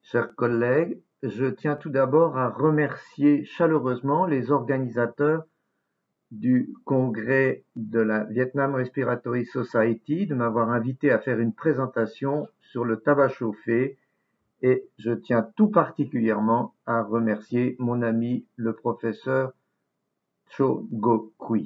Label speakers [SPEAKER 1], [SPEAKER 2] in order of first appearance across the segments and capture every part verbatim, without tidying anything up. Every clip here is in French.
[SPEAKER 1] Chers collègues, je tiens tout d'abord à remercier chaleureusement les organisateurs du congrès de la Vietnam Respiratory Society de m'avoir invité à faire une présentation sur le tabac chauffé et je tiens tout particulièrement à remercier mon ami le professeur Cho Go Kui.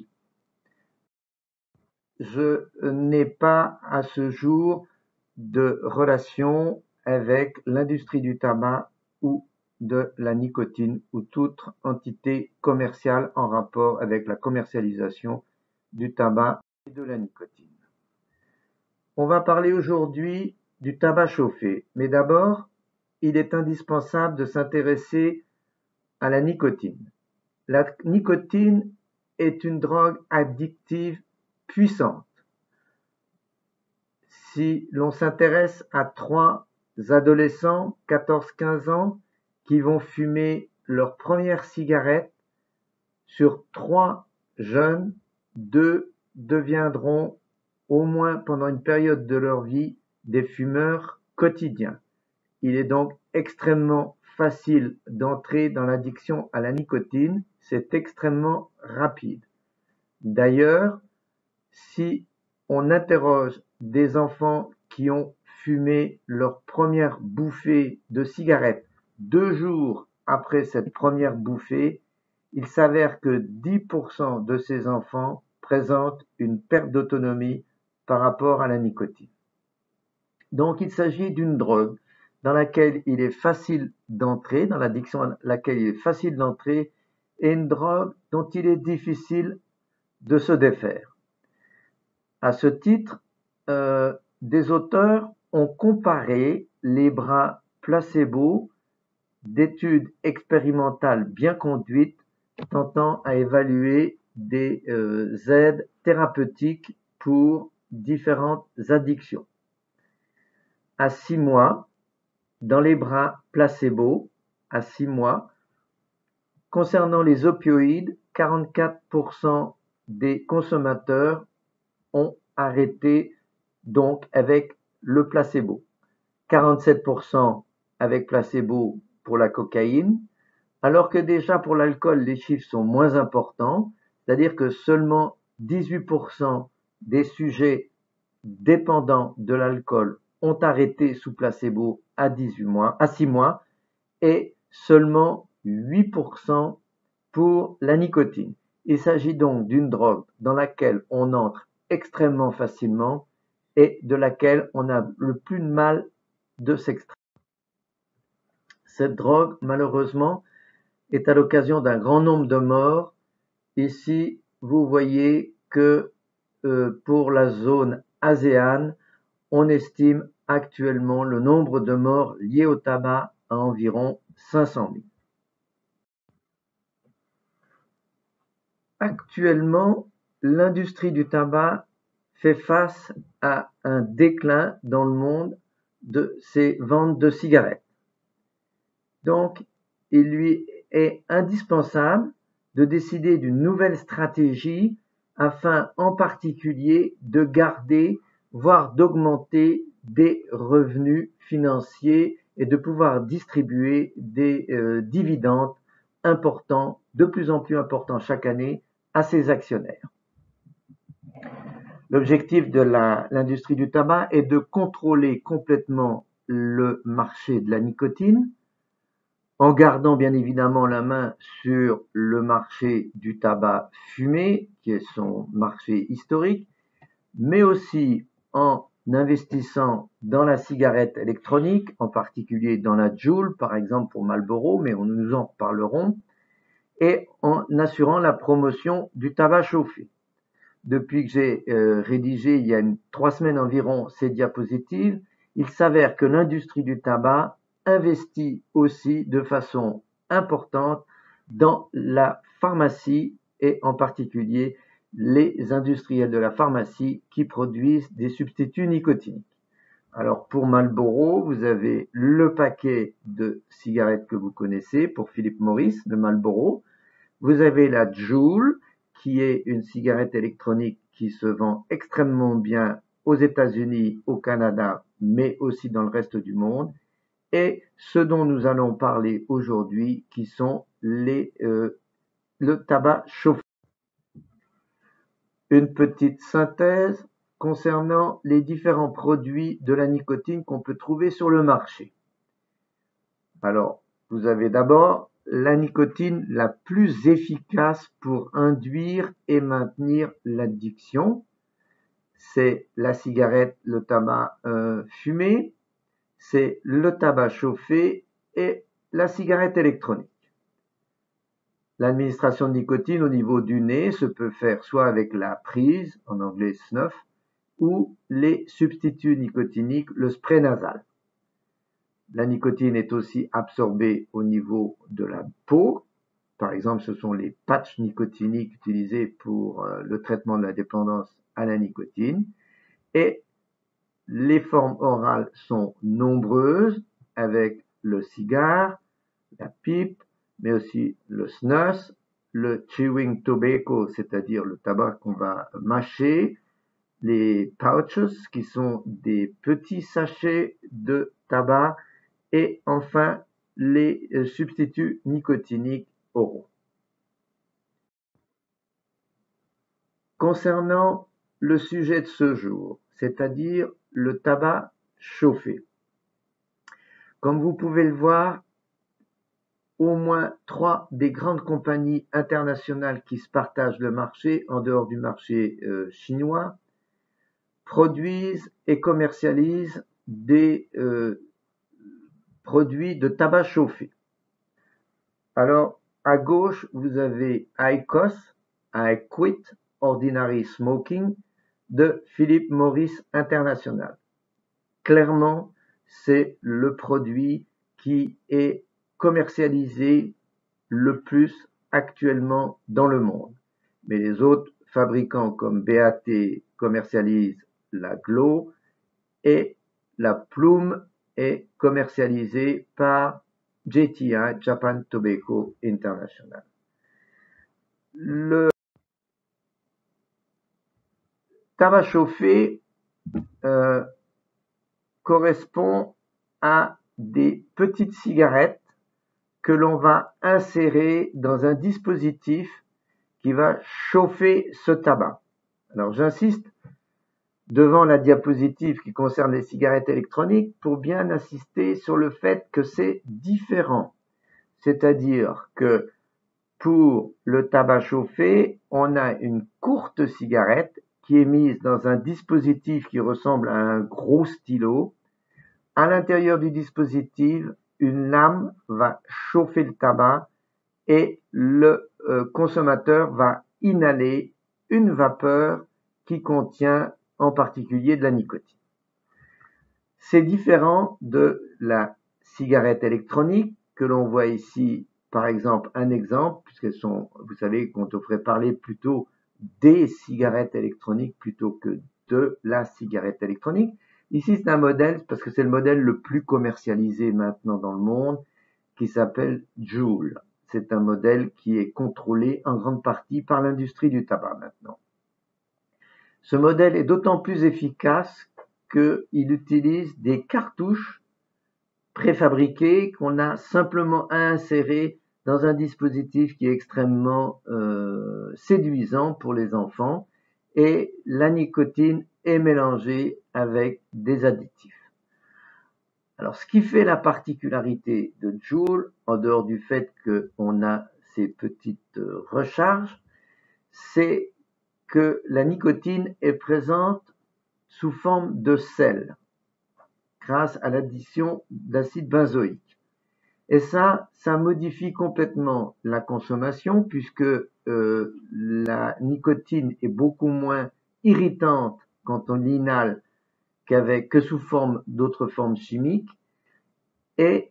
[SPEAKER 1] Je n'ai pas à ce jour de relation avec l'industrie du tabac ou de la nicotine ou toute entité commerciale en rapport avec la commercialisation du tabac et de la nicotine. On va parler aujourd'hui du tabac chauffé, mais d'abord, il est indispensable de s'intéresser à la nicotine. La nicotine est une drogue addictive puissante. Si l'on s'intéresse à trois adolescents, quatorze quinze ans, qui vont fumer leur première cigarette, sur trois jeunes, deux deviendront, au moins pendant une période de leur vie, des fumeurs quotidiens. Il est donc extrêmement facile d'entrer dans l'addiction à la nicotine, c'est extrêmement rapide. D'ailleurs, si on interroge des enfants qui ont fumé leur première bouffée de cigarette deux jours après cette première bouffée, il s'avère que dix pour cent de ces enfants présentent une perte d'autonomie par rapport à la nicotine. Donc il s'agit d'une drogue dans laquelle il est facile d'entrer, dans l'addiction à laquelle il est facile d'entrer, et une drogue dont il est difficile de se défaire. À ce titre, euh, des auteurs ont comparé les bras placebo d'études expérimentales bien conduites tentant à évaluer des euh, aides thérapeutiques pour différentes addictions. À six mois, dans les bras placebo, à six mois, concernant les opioïdes, quarante-quatre pour cent des consommateurs ont arrêté donc avec le placebo. quarante-sept pour cent avec placebo pour la cocaïne, alors que déjà pour l'alcool, les chiffres sont moins importants, c'est-à-dire que seulement dix-huit pour cent des sujets dépendants de l'alcool ont arrêté sous placebo à dix-huit mois, à six mois, et seulement huit pour cent pour la nicotine. Il s'agit donc d'une drogue dans laquelle on entre extrêmement facilement et de laquelle on a le plus de mal de s'extraire. Cette drogue, malheureusement, est à l'occasion d'un grand nombre de morts. Ici, vous voyez que euh, pour la zone ASEAN, on estime actuellement le nombre de morts liés au tabac à environ cinq cent mille. Actuellement, l'industrie du tabac fait face à un déclin dans le monde de ses ventes de cigarettes. Donc, il lui est indispensable de décider d'une nouvelle stratégie afin en particulier de garder, voire d'augmenter des revenus financiers et de pouvoir distribuer des euh, dividendes importants, de plus en plus importants chaque année, à ses actionnaires. L'objectif de la, l'industrie du tabac est de contrôler complètement le marché de la nicotine, en gardant bien évidemment la main sur le marché du tabac fumé, qui est son marché historique, mais aussi en investissant dans la cigarette électronique, en particulier dans la Juul, par exemple pour Marlboro, mais nous en reparlerons, et en assurant la promotion du tabac chauffé. Depuis que j'ai euh, rédigé il y a une, trois semaines environ ces diapositives, il s'avère que l'industrie du tabac investit aussi de façon importante dans la pharmacie et en particulier les industriels de la pharmacie qui produisent des substituts nicotiniques. Alors pour Marlboro, vous avez le paquet de cigarettes que vous connaissez pour Philip Morris de Marlboro. Vous avez la Juul, qui est une cigarette électronique qui se vend extrêmement bien aux États-Unis, au Canada, mais aussi dans le reste du monde. et ce dont nous allons parler aujourd'hui, qui sont les, euh, le tabac chauffé. Une petite synthèse concernant les différents produits de la nicotine qu'on peut trouver sur le marché. Alors, vous avez d'abord la nicotine la plus efficace pour induire et maintenir l'addiction. C'est la cigarette, le tabac euh, fumé, c'est le tabac chauffé et la cigarette électronique. L'administration de nicotine au niveau du nez se peut faire soit avec la prise, en anglais snuff, ou les substituts nicotiniques, le spray nasal. La nicotine est aussi absorbée au niveau de la peau. Par exemple, ce sont les patchs nicotiniques utilisés pour euh, le traitement de la dépendance à la nicotine. Et les formes orales sont nombreuses avec le cigare, la pipe, mais aussi le snus, le chewing tobacco, c'est-à-dire le tabac qu'on va mâcher, les pouches, qui sont des petits sachets de tabac, et enfin les substituts nicotiniques oraux. Concernant le sujet de ce jour, c'est-à-dire le tabac chauffé. Comme vous pouvez le voir, au moins trois des grandes compagnies internationales qui se partagent le marché, en dehors du marché euh, chinois, produisent et commercialisent des euh, produits de tabac chauffé. Alors, à gauche, vous avez I Q O S, I Quit Ordinary Smoking, de Philip Morris International. Clairement, c'est le produit qui est commercialisé le plus actuellement dans le monde. Mais les autres fabricants comme B A T commercialisent la Glo et la Plume est commercialisée par J T I, Japan Tobacco International. Le tabac chauffé euh, correspond à des petites cigarettes que l'on va insérer dans un dispositif qui va chauffer ce tabac. Alors j'insiste devant la diapositive qui concerne les cigarettes électroniques pour bien insister sur le fait que c'est différent. C'est-à-dire que pour le tabac chauffé, on a une courte cigarette qui est mise dans un dispositif qui ressemble à un gros stylo. À l'intérieur du dispositif, une lame va chauffer le tabac et le euh, consommateur va inhaler une vapeur qui contient en particulier de la nicotine. C'est différent de la cigarette électronique que l'on voit ici, par exemple, un exemple, puisqu'elles sont, vous savez qu'on devrait parler plutôt des cigarettes électroniques plutôt que de la cigarette électronique. Ici, c'est un modèle, parce que c'est le modèle le plus commercialisé maintenant dans le monde, qui s'appelle Juul. C'est un modèle qui est contrôlé en grande partie par l'industrie du tabac maintenant. Ce modèle est d'autant plus efficace qu'il utilise des cartouches préfabriquées qu'on a simplement à insérer dans un dispositif qui est extrêmement euh, séduisant pour les enfants, et la nicotine est mélangée avec des additifs. Alors, ce qui fait la particularité de Juul, en dehors du fait qu'on a ces petites recharges, c'est que la nicotine est présente sous forme de sel, grâce à l'addition d'acide benzoïque. Et ça, ça modifie complètement la consommation, puisque euh, la nicotine est beaucoup moins irritante quand on l'inhale qu'avec que sous forme d'autres formes chimiques, et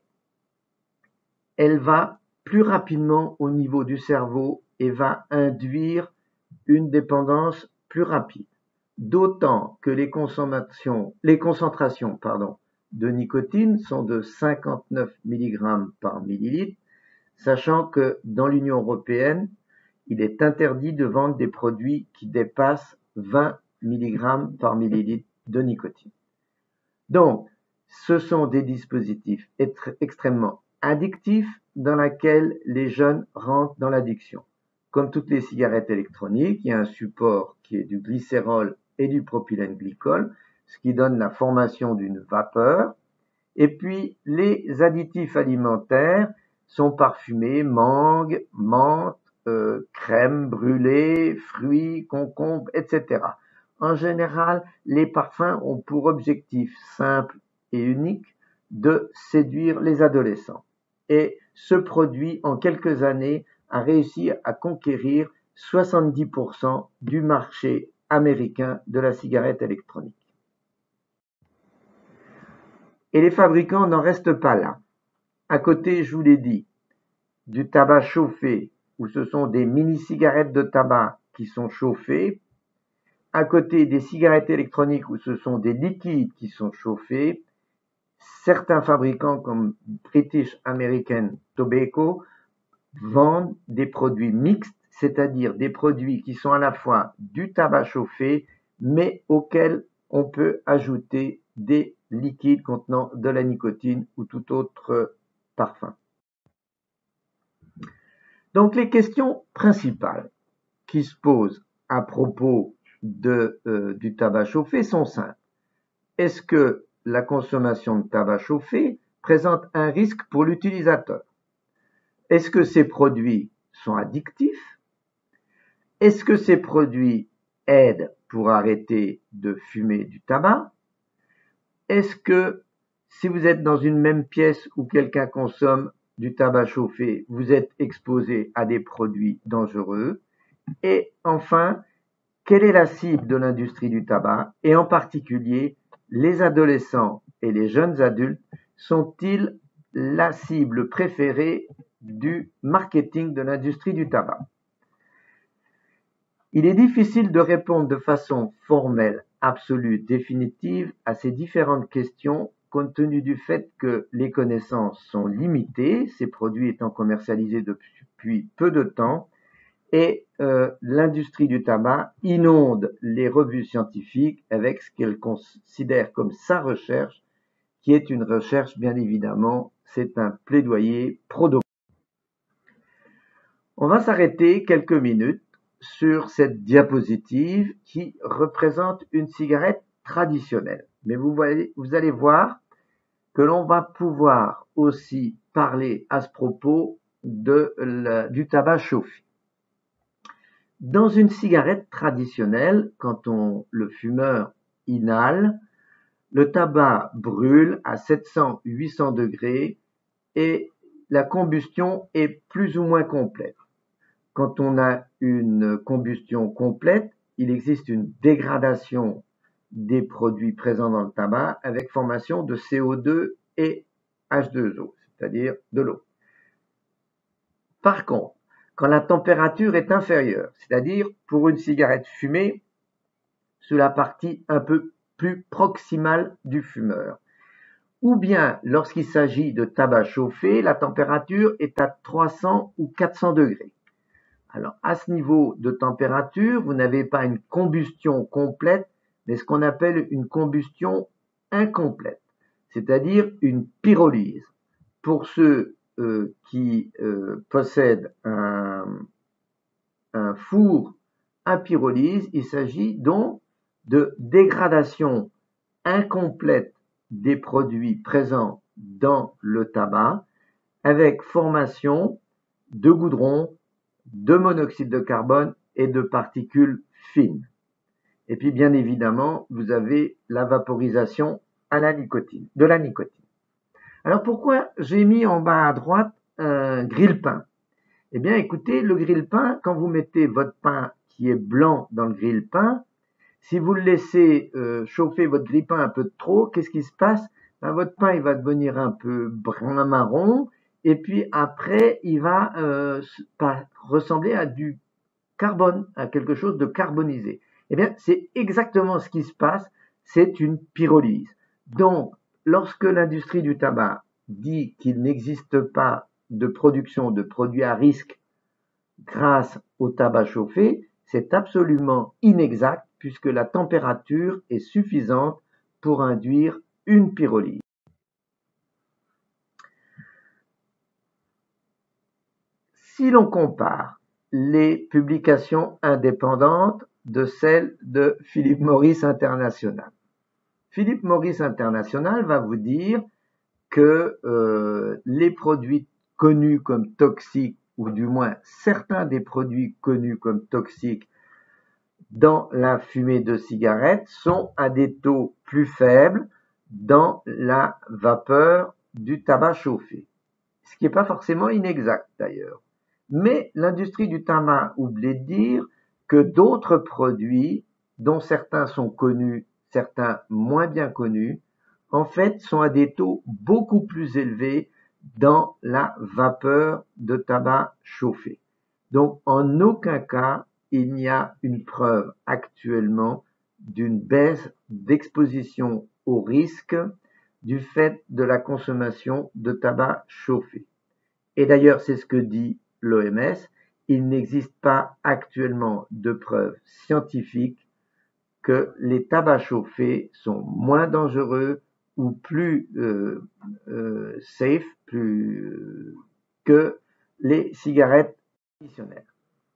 [SPEAKER 1] elle va plus rapidement au niveau du cerveau et va induire une dépendance plus rapide. D'autant que les consommations, les concentrations pardon, de nicotine sont de cinquante-neuf milligrammes par millilitre, sachant que dans l'Union européenne, il est interdit de vendre des produits qui dépassent vingt milligrammes par millilitre de nicotine. Donc, ce sont des dispositifs extrêmement addictifs dans lesquels les jeunes rentrent dans l'addiction. Comme toutes les cigarettes électroniques, il y a un support qui est du glycérol et du propylène-glycol, ce qui donne la formation d'une vapeur. Et puis, les additifs alimentaires sont parfumés, mangue, menthe, euh, crème brûlée, fruits, concombre, et cetera. En général, les parfums ont pour objectif simple et unique de séduire les adolescents. Et ce produit, en quelques années, a réussi à conquérir soixante-dix pour cent du marché américain de la cigarette électronique. Et les fabricants n'en restent pas là. À côté, je vous l'ai dit, du tabac chauffé, où ce sont des mini-cigarettes de tabac qui sont chauffées, à côté des cigarettes électroniques où ce sont des liquides qui sont chauffés, certains fabricants comme British American Tobacco vendent des produits mixtes, c'est-à-dire des produits qui sont à la fois du tabac chauffé, mais auxquels on peut ajouter des liquides contenant de la nicotine ou tout autre parfum. Donc les questions principales qui se posent à propos de, euh, du tabac chauffé sont simples. Est-ce que la consommation de tabac chauffé présente un risque pour l'utilisateur? Est-ce que ces produits sont addictifs? Est-ce que ces produits aident pour arrêter de fumer du tabac? Est-ce que si vous êtes dans une même pièce où quelqu'un consomme du tabac chauffé, vous êtes exposé à des produits dangereux? Et enfin, quelle est la cible de l'industrie du tabac? Et en particulier, les adolescents et les jeunes adultes sont-ils la cible préférée du marketing de l'industrie du tabac? Il est difficile de répondre de façon formelle, absolue, définitive à ces différentes questions compte tenu du fait que les connaissances sont limitées, ces produits étant commercialisés depuis peu de temps, et euh, l'industrie du tabac inonde les revues scientifiques avec ce qu'elle considère comme sa recherche, qui est une recherche, bien évidemment, c'est un plaidoyer pro-dopage. On va s'arrêter quelques minutes sur cette diapositive qui représente une cigarette traditionnelle. Mais vous, voyez, vous allez voir que l'on va pouvoir aussi parler à ce propos de la, du tabac chauffé. Dans une cigarette traditionnelle, quand on, le fumeur inhale, le tabac brûle à sept cents à huit cents degrés et la combustion est plus ou moins complète. Quand on a une combustion complète, il existe une dégradation des produits présents dans le tabac avec formation de C O deux et H deux O, c'est-à-dire de l'eau. Par contre, quand la température est inférieure, c'est-à-dire pour une cigarette fumée, sur la partie un peu plus proximale du fumeur, ou bien lorsqu'il s'agit de tabac chauffé, la température est à trois cents ou quatre cents degrés. Alors, à ce niveau de température, vous n'avez pas une combustion complète, mais ce qu'on appelle une combustion incomplète, c'est-à-dire une pyrolyse. Pour ceux euh, qui euh, possèdent un, un four à pyrolyse, il s'agit donc de dégradation incomplète des produits présents dans le tabac avec formation de goudron, de monoxyde de carbone et de particules fines. Et puis, bien évidemment, vous avez la vaporisation à la nicotine, de la nicotine. Alors, pourquoi j'ai mis en bas à droite un grille-pain? Eh bien, écoutez, le grille-pain, quand vous mettez votre pain qui est blanc dans le grille-pain, si vous le laissez euh, chauffer votre grille-pain un peu trop, qu'est-ce qui se passe? Ben, votre pain, il va devenir un peu brun marron, et puis après, il va euh, ressembler à du carbone, à quelque chose de carbonisé. Eh bien, c'est exactement ce qui se passe, c'est une pyrolyse. Donc, lorsque l'industrie du tabac dit qu'il n'existe pas de production de produits à risque grâce au tabac chauffé, c'est absolument inexact puisque la température est suffisante pour induire une pyrolyse. Si l'on compare les publications indépendantes de celles de Philip Morris International, Philip Morris International va vous dire que euh, les produits connus comme toxiques, ou du moins certains des produits connus comme toxiques dans la fumée de cigarette, sont à des taux plus faibles dans la vapeur du tabac chauffé. Ce qui n'est pas forcément inexact d'ailleurs. Mais l'industrie du tabac oublie de dire que d'autres produits, dont certains sont connus, certains moins bien connus, en fait, sont à des taux beaucoup plus élevés dans la vapeur de tabac chauffé. Donc, en aucun cas, il n'y a une preuve actuellement d'une baisse d'exposition au risque du fait de la consommation de tabac chauffé. Et d'ailleurs, c'est ce que dit l'O M S, il n'existe pas actuellement de preuves scientifiques que les tabacs chauffés sont moins dangereux ou plus euh, euh, safe plus, euh, que les cigarettes traditionnelles.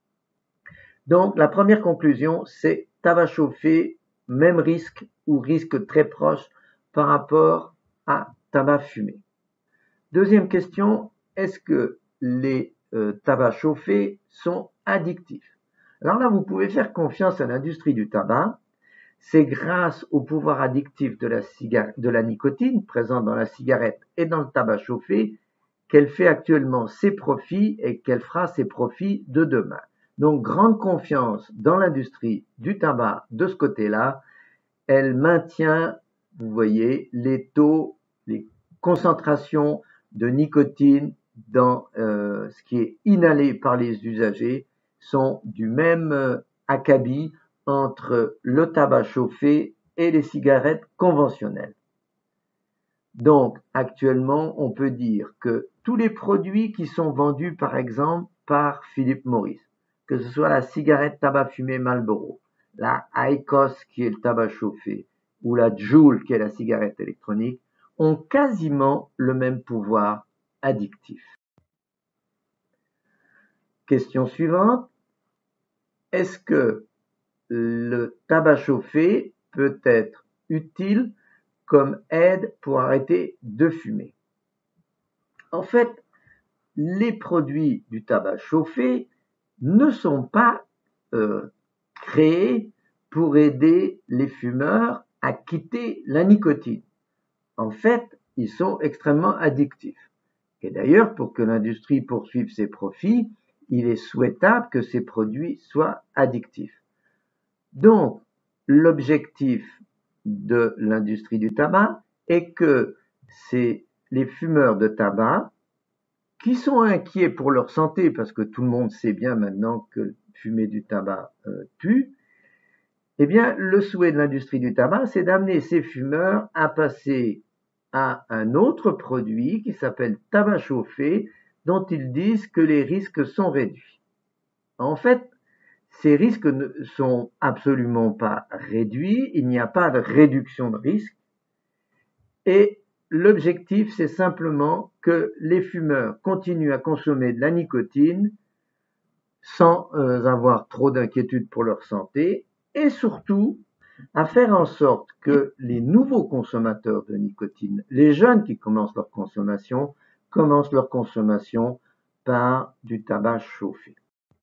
[SPEAKER 1] Donc, la première conclusion, c'est tabac chauffé, même risque ou risque très proche par rapport à tabac fumé. Deuxième question, est-ce que les euh, tabacs chauffés sont addictifs? Alors là, vous pouvez faire confiance à l'industrie du tabac. C'est grâce au pouvoir addictif de la, de la nicotine présente dans la cigarette et dans le tabac chauffé qu'elle fait actuellement ses profits et qu'elle fera ses profits de demain. Donc, grande confiance dans l'industrie du tabac de ce côté-là. Elle maintient, vous voyez, les taux, les concentrations de nicotine dans euh, ce qui est inhalé par les usagers sont du même euh, acabit entre le tabac chauffé et les cigarettes conventionnelles. Donc, actuellement, on peut dire que tous les produits qui sont vendus, par exemple, par Philip Morris, que ce soit la cigarette tabac fumé Marlboro, la IQOS qui est le tabac chauffé, ou la Juul qui est la cigarette électronique, ont quasiment le même pouvoir addictif. Question suivante. Est-ce que le tabac chauffé peut être utile comme aide pour arrêter de fumer? En fait, les produits du tabac chauffé ne sont pas euh, créés pour aider les fumeurs à quitter la nicotine. En fait, ils sont extrêmement addictifs. Et d'ailleurs, pour que l'industrie poursuive ses profits, il est souhaitable que ces produits soient addictifs. Donc, l'objectif de l'industrie du tabac est que c'est les fumeurs de tabac qui sont inquiets pour leur santé, parce que tout le monde sait bien maintenant que fumer du tabac euh, tue, eh bien, le souhait de l'industrie du tabac, c'est d'amener ces fumeurs à passer à un autre produit qui s'appelle tabac chauffé, dont ils disent que les risques sont réduits. En fait, ces risques ne sont absolument pas réduits, il n'y a pas de réduction de risque, et l'objectif, c'est simplement que les fumeurs continuent à consommer de la nicotine sans euh, avoir trop d'inquiétude pour leur santé, et surtout à faire en sorte que les nouveaux consommateurs de nicotine, les jeunes qui commencent leur consommation, commencent leur consommation par du tabac chauffé.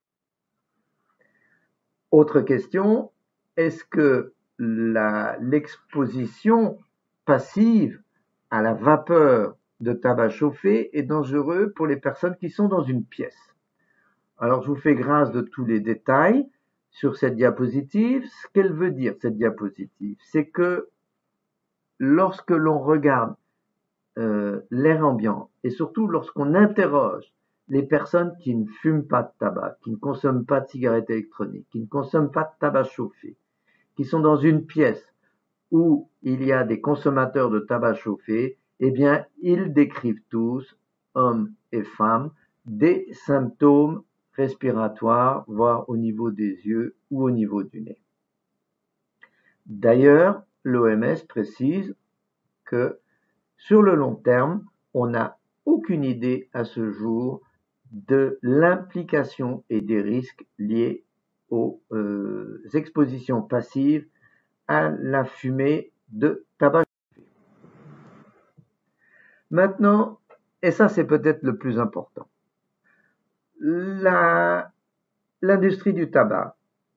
[SPEAKER 1] Autre question, est-ce que la, l'exposition passive à la vapeur de tabac chauffé est dangereux pour les personnes qui sont dans une pièce? Alors, je vous fais grâce de tous les détails sur cette diapositive. Ce qu'elle veut dire, cette diapositive, c'est que lorsque l'on regarde euh, l'air ambiant et surtout lorsqu'on interroge les personnes qui ne fument pas de tabac, qui ne consomment pas de cigarettes électroniques, qui ne consomment pas de tabac chauffé, qui sont dans une pièce où il y a des consommateurs de tabac chauffé, eh bien, ils décrivent tous, hommes et femmes, des symptômes respiratoires, voire au niveau des yeux ou au niveau du nez. D'ailleurs, l'O M S précise que sur le long terme, on n'a aucune idée à ce jour de l'implication et des risques liés aux euh, expositions passives à la fumée de tabac. Maintenant, et ça c'est peut-être le plus important, la, l'industrie du tabac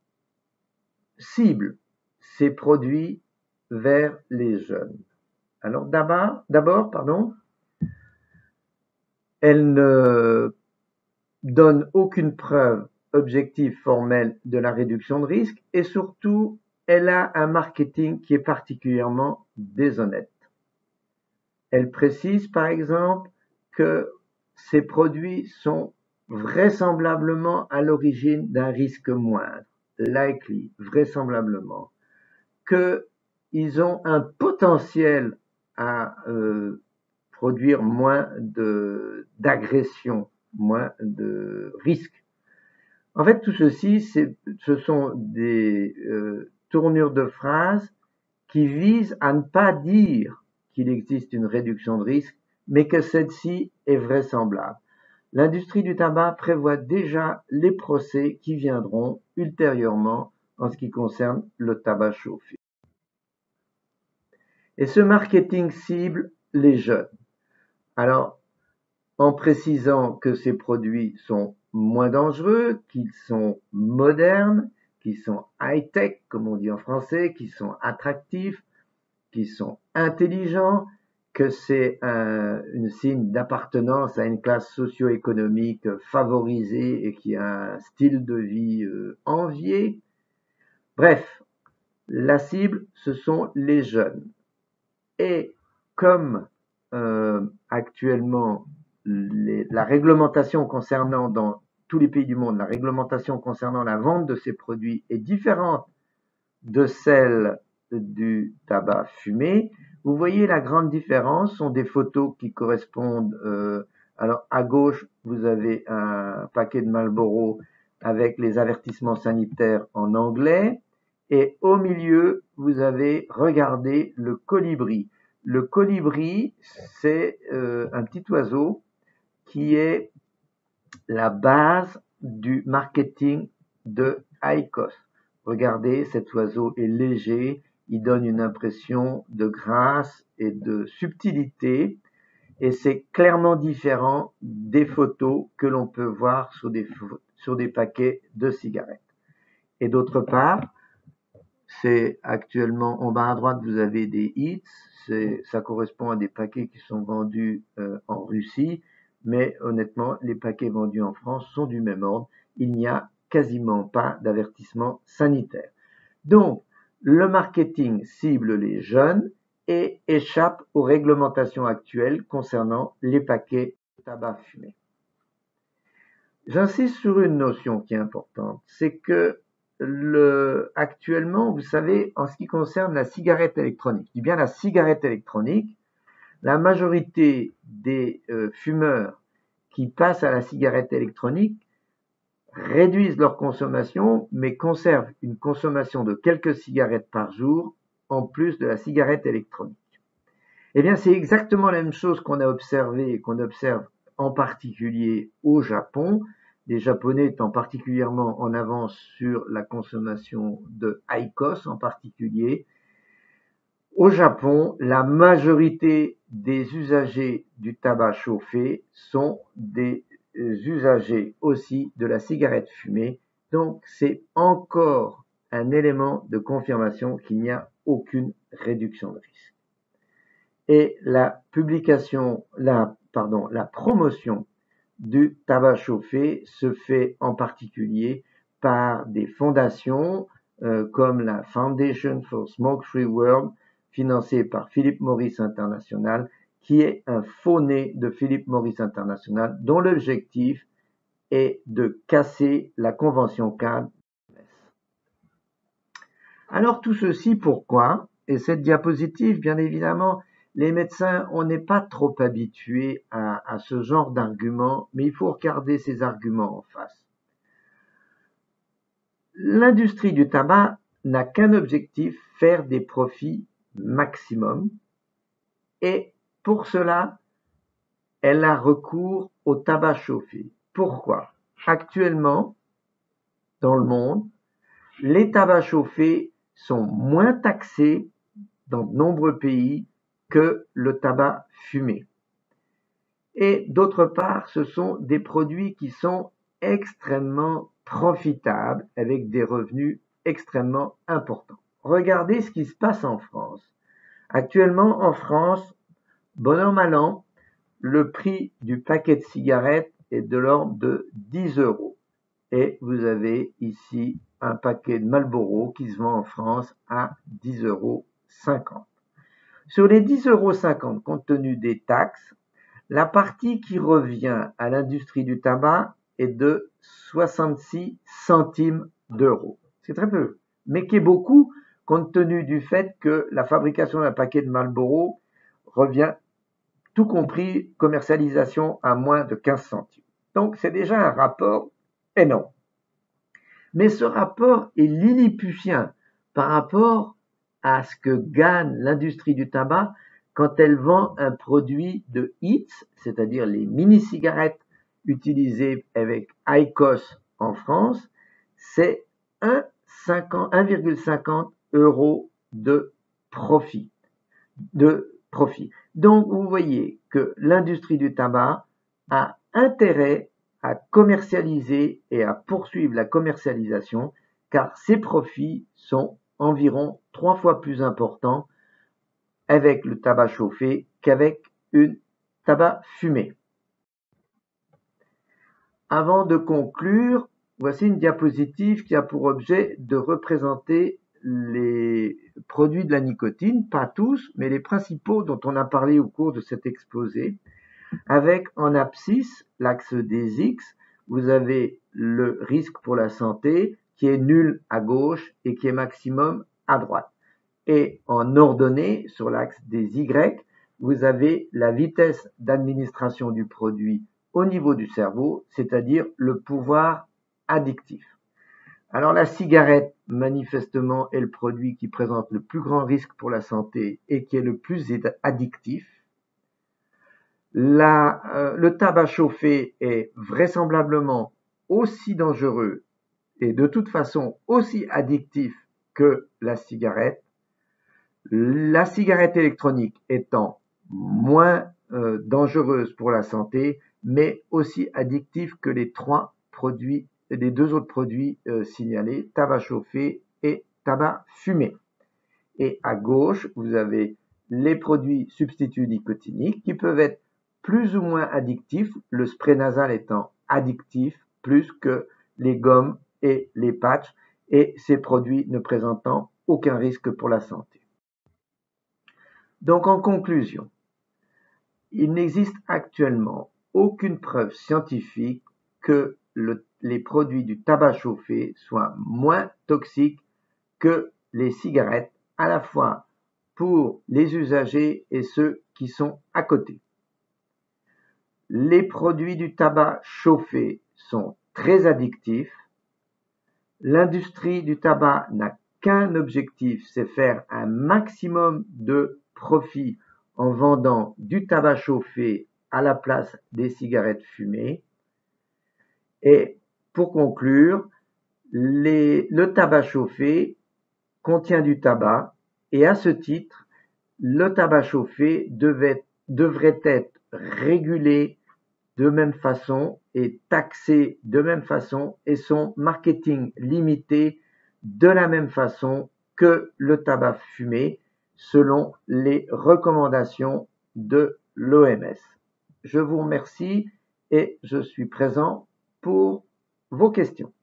[SPEAKER 1] cible ses produits vers les jeunes. Alors d'abord, d'abord, pardon, elle ne donne aucune preuve objective formelle de la réduction de risque et surtout, elle a un marketing qui est particulièrement déshonnête. Elle précise par exemple que ces produits sont vraisemblablement à l'origine d'un risque moindre, likely, vraisemblablement, qu'ils ont un potentiel à euh, produire moins de, d'agression, moins de risques. En fait, tout ceci, c'est, ce sont des euh, tournures de phrases qui visent à ne pas dire qu'il existe une réduction de risque, mais que celle-ci est vraisemblable. L'industrie du tabac prévoit déjà les procès qui viendront ultérieurement en ce qui concerne le tabac chauffé. Et ce marketing cible les jeunes. Alors, en précisant que ces produits sont moins dangereux, qu'ils sont modernes, qu'ils sont high-tech, comme on dit en français, qu'ils sont attractifs, qu'ils sont intelligents, que c'est un une signe d'appartenance à une classe socio-économique favorisée et qui a un style de vie euh, envié. Bref, la cible, ce sont les jeunes. Et comme euh, actuellement les, la réglementation concernant dans tous les pays du monde, la réglementation concernant la vente de ces produits est différente de celle du tabac fumé. Vous voyez la grande différence, sont des photos qui correspondent. Euh, alors à gauche, vous avez un paquet de Marlboro avec les avertissements sanitaires en anglais. Et au milieu, vous avez, regardez, le colibri. Le colibri, c'est euh, un petit oiseau qui est la base du marketing de IQOS. Regardez, cet oiseau est léger, il donne une impression de grâce et de subtilité, et c'est clairement différent des photos que l'on peut voir sur des, sur des paquets de cigarettes. Et d'autre part, c'est actuellement en bas à droite, vous avez des hits, c'est, ça correspond à des paquets qui sont vendus euh, en Russie, mais honnêtement, les paquets vendus en France sont du même ordre. Il n'y a quasiment pas d'avertissement sanitaire. Donc, le marketing cible les jeunes et échappe aux réglementations actuelles concernant les paquets de tabac fumé. J'insiste sur une notion qui est importante, c'est que le, actuellement, vous savez, en ce qui concerne la cigarette électronique, je dis bien la cigarette électronique, la majorité des euh, fumeurs qui passent à la cigarette électronique réduisent leur consommation, mais conservent une consommation de quelques cigarettes par jour, en plus de la cigarette électronique. Eh bien, c'est exactement la même chose qu'on a observé et qu'on observe en particulier au Japon, les Japonais étant particulièrement en avance sur la consommation de IQOS en particulier. Au Japon, la majorité des usagers du tabac chauffé sont des usagers aussi de la cigarette fumée. Donc, c'est encore un élément de confirmation qu'il n'y a aucune réduction de risque. Et la publication, la, pardon, la promotion du tabac chauffé se fait en particulier par des fondations euh, comme la Foundation for Smoke Free World, financée par Philip Morris International, qui est un faux-né de Philip Morris International, dont l'objectif est de casser la convention cadre. Alors tout ceci, pourquoi? Et cette diapositive, bien évidemment, les médecins, on n'est pas trop habitués à, à ce genre d'arguments, mais il faut regarder ces arguments en face. L'industrie du tabac n'a qu'un objectif, faire des profits maximum, et pour cela, elle a recours au tabac chauffé. Pourquoi? Actuellement, dans le monde, les tabacs chauffés sont moins taxés dans de nombreux pays que le tabac fumé. Et d'autre part, ce sont des produits qui sont extrêmement profitables avec des revenus extrêmement importants. Regardez ce qui se passe en France. Actuellement, en France, bon an, mal an, le prix du paquet de cigarettes est de l'ordre de dix euros. Et vous avez ici un paquet de Marlboro qui se vend en France à dix euros cinquante. Sur les dix euros cinquante, compte tenu des taxes, la partie qui revient à l'industrie du tabac est de soixante-six centimes d'euros. C'est très peu, mais qui est beaucoup compte tenu du fait que la fabrication d'un paquet de Marlboro revient, tout compris, commercialisation à moins de quinze centimes. Donc c'est déjà un rapport énorme. Mais ce rapport est lilliputien par rapport à ce que gagne l'industrie du tabac quand elle vend un produit de hits, c'est-à-dire les mini-cigarettes utilisées avec IQOS en France, c'est un virgule cinquante euros de profit, de profit. Donc, vous voyez que l'industrie du tabac a intérêt à commercialiser et à poursuivre la commercialisation, car ses profits sont environ trois fois plus importants avec le tabac chauffé qu'avec une tabac fumé. Avant de conclure, voici une diapositive qui a pour objet de représenter les produits de la nicotine, pas tous, mais les principaux dont on a parlé au cours de cet exposé. Avec en abscisse, l'axe des X, vous avez le risque pour la santé qui est nul à gauche et qui est maximum à droite. Et en ordonnée, sur l'axe des Y, vous avez la vitesse d'administration du produit au niveau du cerveau, c'est-à-dire le pouvoir addictif. Alors la cigarette, manifestement, est le produit qui présente le plus grand risque pour la santé et qui est le plus addictif. La, euh, le tabac chauffé est vraisemblablement aussi dangereux et de toute façon aussi addictif que la cigarette. La cigarette électronique étant moins euh, dangereuse pour la santé, mais aussi addictive que les trois produits, les deux autres produits euh, signalés, tabac chauffé et tabac fumé. Et à gauche, vous avez les produits substituts nicotiniques qui peuvent être plus ou moins addictifs, le spray nasal étant addictif plus que les gommes et les patchs, et ces produits ne présentant aucun risque pour la santé. Donc en conclusion, il n'existe actuellement aucune preuve scientifique que le, les produits du tabac chauffé soient moins toxiques que les cigarettes, à la fois pour les usagers et ceux qui sont à côté. Les produits du tabac chauffé sont très addictifs. L'industrie du tabac n'a qu'un objectif, c'est faire un maximum de profit en vendant du tabac chauffé à la place des cigarettes fumées. Et pour conclure, les, le tabac chauffé contient du tabac et à ce titre, le tabac chauffé devait, devrait être régulé de même façon et taxé de même façon et son marketing limité de la même façon que le tabac fumé selon les recommandations de l'O M S. Je vous remercie et je suis présent pour vos questions.